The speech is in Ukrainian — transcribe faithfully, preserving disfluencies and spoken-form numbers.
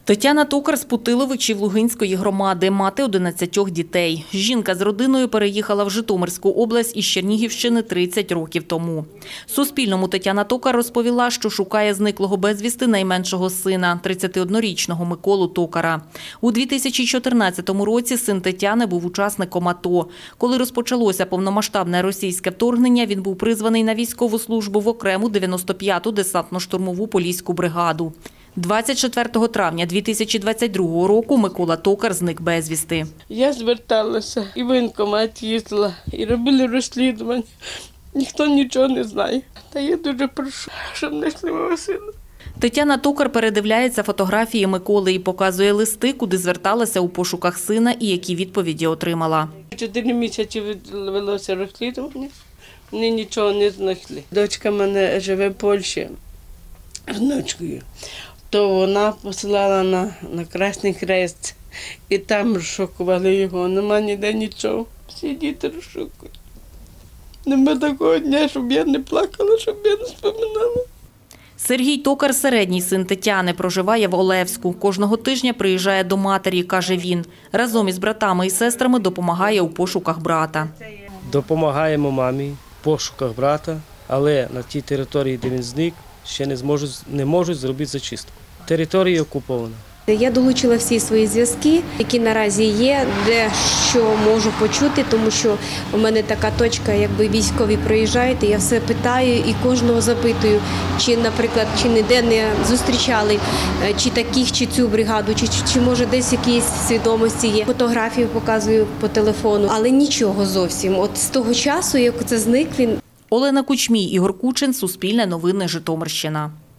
Тетяна Токар з Путиловичів Лугинської громади, мати одинадцятьох дітей. Жінка з родиною переїхала в Житомирську область із Чернігівщини тридцять років тому. Суспільному Тетяна Токар розповіла, що шукає зниклого безвісти найменшого сина – тридцятиоднорічного Миколу Токара. У дві тисячі чотирнадцятому році син Тетяни був учасником АТО. Коли розпочалося повномасштабне російське вторгнення, він був призваний на військову службу в окрему дев'яносто п'яту десантно-штурмову поліську бригаду. двадцять четвертого травня дві тисячі двадцять другого року Микола Токар зник безвісти. Я зверталася, і в воєнкомат їздила, і робили розслідування. Ніхто нічого не знає. Та я дуже прошу, щоб знайшли мого сина. Тетяна Токар передивляється фотографії Миколи і показує листи, куди зверталася у пошуках сина і які відповіді отримала. Чотири місяці велося розслідування, вони нічого не знайшли. Дочка в мене живе в Польщі з внучкою. То вона посилала на, на Красний Хрест, і там розшукували його, нема ніде нічого. Всі діти розшукують. Нема такого дня, щоб я не плакала, щоб я не споминала. Сергій Токар – середній син Тетяни, проживає в Олевську. Кожного тижня приїжджає до матері, каже він. Разом із братами і сестрами допомагає у пошуках брата. Допомагаємо мамі в пошуках брата, але на тій території, де він зник, ще не зможуть, не можуть зробити зачистку. Територія окупована. Я долучила всі свої зв'язки, які наразі є, де що можу почути, тому що у мене така точка, якби військові приїжджають, і я все питаю і кожного запитую, чи, наприклад, чи ніде не зустрічали, чи таких, чи цю бригаду, чи, чи може десь якісь свідомості є. Фотографію показую по телефону, але нічого зовсім. От з того часу, як це зник він. Олена Кучмій, Ігор Кучин, Суспільне новини, Житомирщина.